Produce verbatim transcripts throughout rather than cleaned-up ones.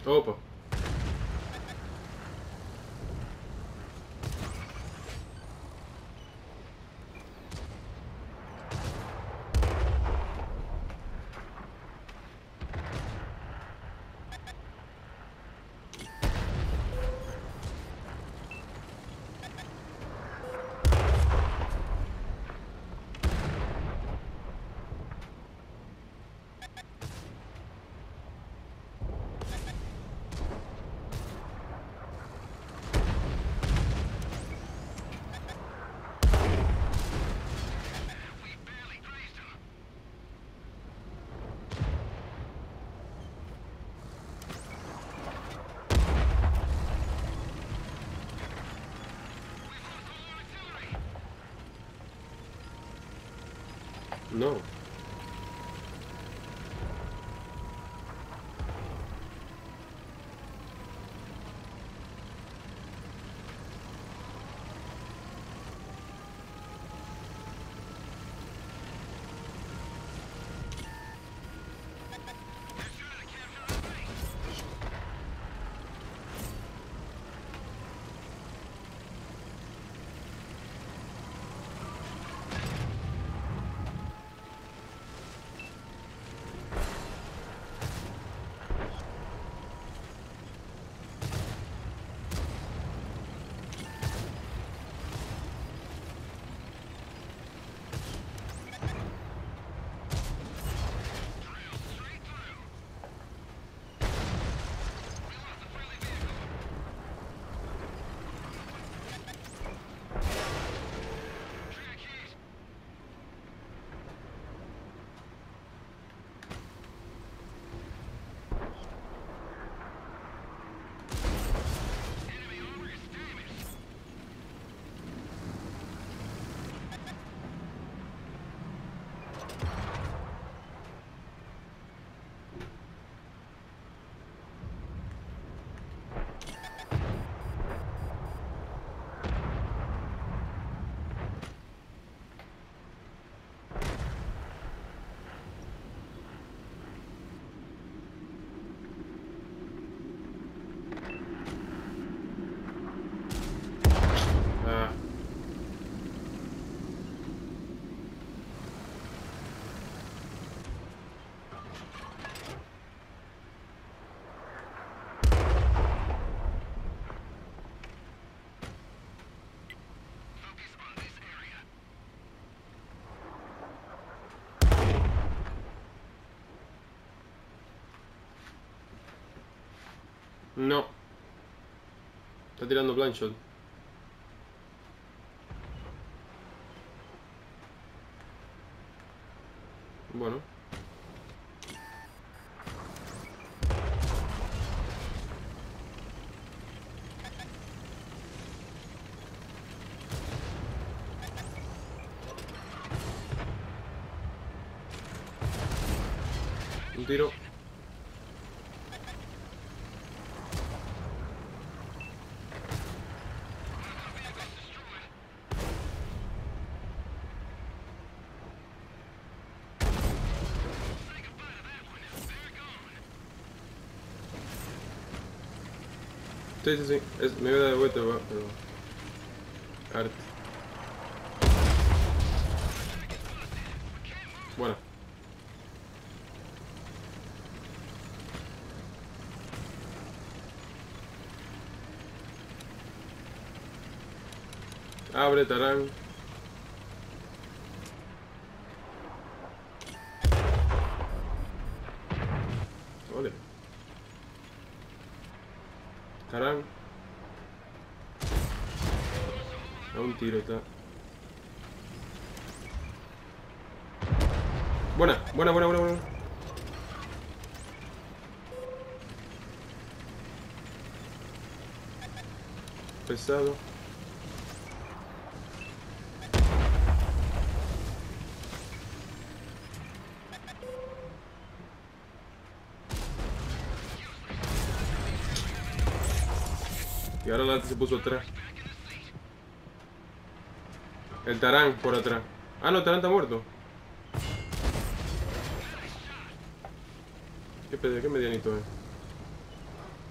Opa. No. Ah. No. Está tirando blind shot. Bueno. Un tiro. Sí, sí, sí. Es, me voy a dar de vuelta, pero... Arte. Bueno. Abre, Tarán. Ole. Tarán. A un tiro está. Buena, buena, buena, buena, buena. Pesado. Y ahora la se puso atrás. El Tarán por atrás. Ah, no, el Tarán está muerto. ¿Qué, qué medianito es?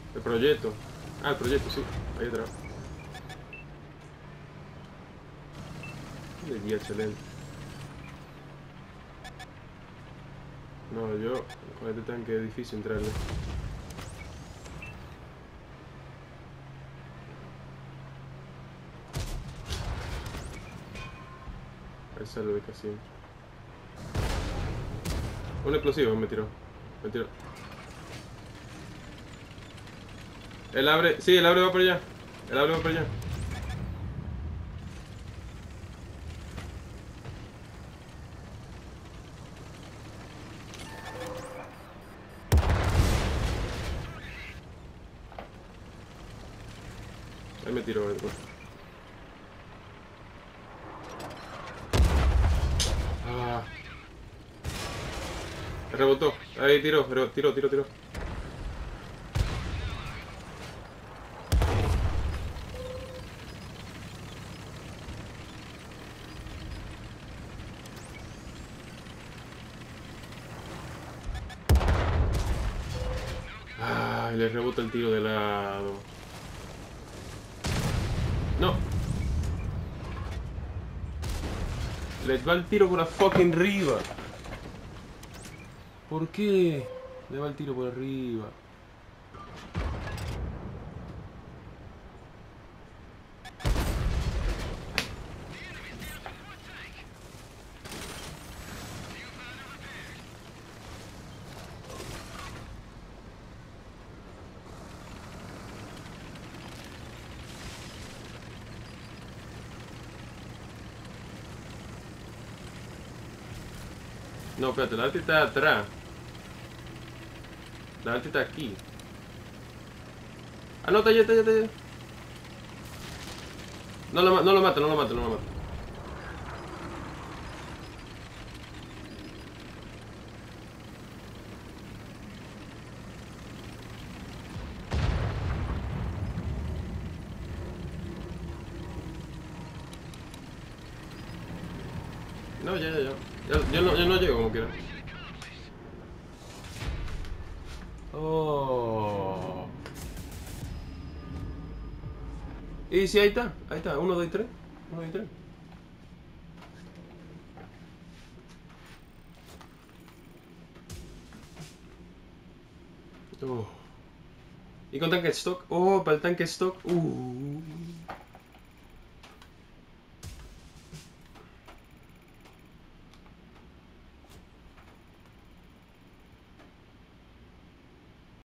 El proyecto. Ah, el proyecto, sí. Ahí atrás. De día, excelente. No, yo con este tanque es difícil entrarle. Ahí sale de casi. Un explosivo me tiró. Me tiró. El abre. Sí, el abre va para allá. El abre va para allá. Ahí me tiró. Ah. Rebotó. Ahí tiró, tiró, tiró, tiró, tiró. Ay, le rebota el tiro de lado. No. Les va el tiro por la fucking arriba. ¿Por qué? Le va el tiro por arriba. No, espérate, la alta está atrás. La alta está aquí. Ah, no, está allá, está allá, está allá. No lo, no lo mata, no lo mata, no lo mata. No, ya, ya, ya. Ya- Yo no, yo no llego como quiera. Oh. Y sí, ahí está, ahí está. Uno, dos y tres. Uno, dos y tres. Oh. ¿Y con tanque stock? Oh, para el tanque stock. Uh.